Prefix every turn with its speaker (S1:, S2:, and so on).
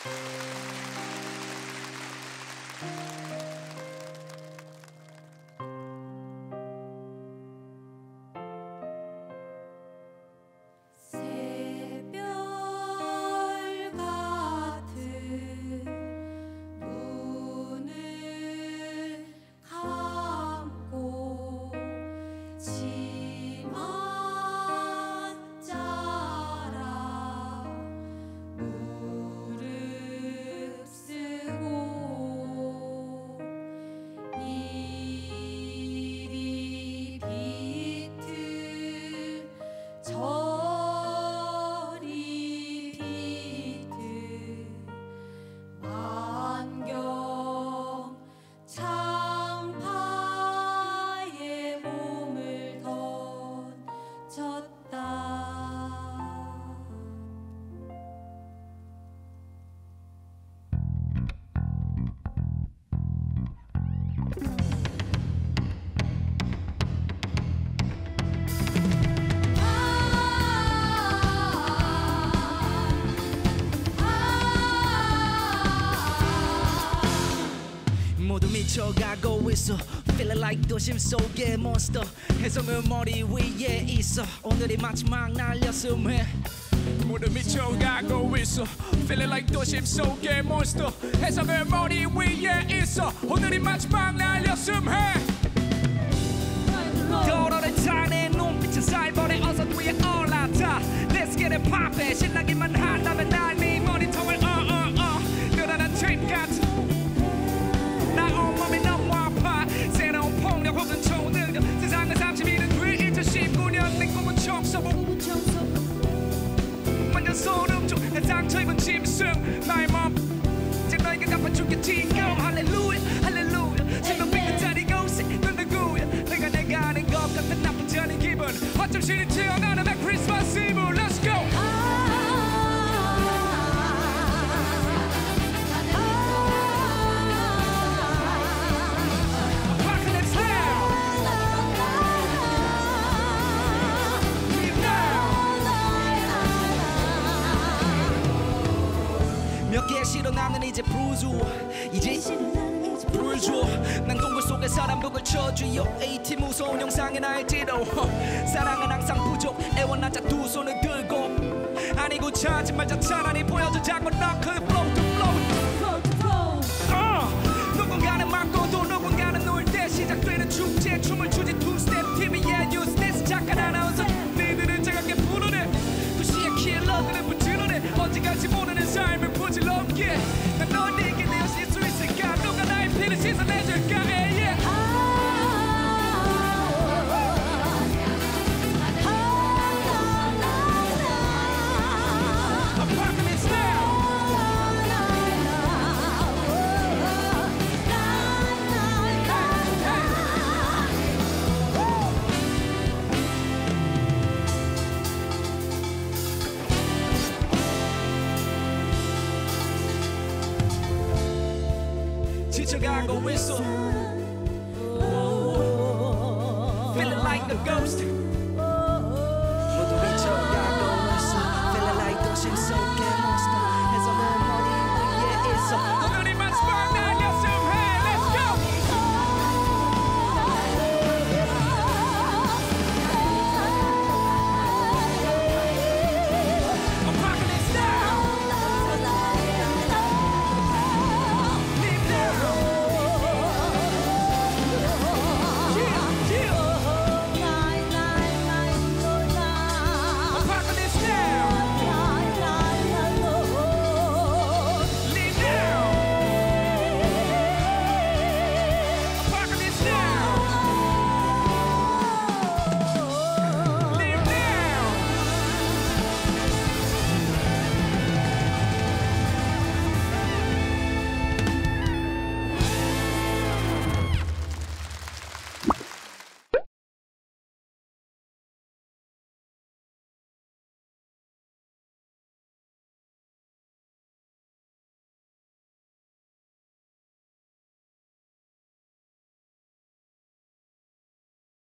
S1: 모두 미쳐가고 있어 Feeling like 도심 속의 monster 해성은 머리 위에 있어 오늘이 마지막 날이었음 해
S2: 모두 미쳐가고 있어 Feeling like 도심 속의 monster 해성은 머리 위에 있어 오늘이 마지막 날이었음 해
S1: 도로를 타네 눈빛은 살벌해 어서 위에 올라타 Let's get it poppin' 신나기만 한다면 날 네 모니터를 늘어난 테이프 같은 나 온몸이 너무 아파 새로운 폭력 혹은 초능력 세상은 32년 뒤 2019년 내 꿈은 청소부 완전 소름 중 내 상처 입은 짐승 나의 몸 이제 너에게 갚아줄게 지금 할렐루야 할렐루야 지금 빈 자리가 오세 넌 누구야 내가 아닌 것 같은 나쁘지 않은 기분 어쩜 신이 튀어나오는 내 크리스마스 이브 Let's go 몇 개의 시로 나는 이제 부르주 이제 부르주 난 동굴 속에 사람 북을 쳐주요 AT 무서운 영상에 날지도 사랑은 항상 부족 애원하자 두 손을 들고 아니고 찾지 말자 차라리 보여줘 자꾸 너그 flow to flow 누군가는 맞고도 누군가는 놀 때 시작되는 축제 춤을 추지 투스텝 TV에 뉴스데스 잠깐 아나운서 니들은 차갑게 부르네 도시의 킬러들은 부지런해 언제까지 모르는 삶을 부질럽게 난 너에게 내어질 수 있을까 누가 나의 피를 씻어내줄까 yeah. Apocalypse now 지쳐가고 있어 Feeling like a ghost 모두 미쳐가고 있어 Feeling like 도심 속에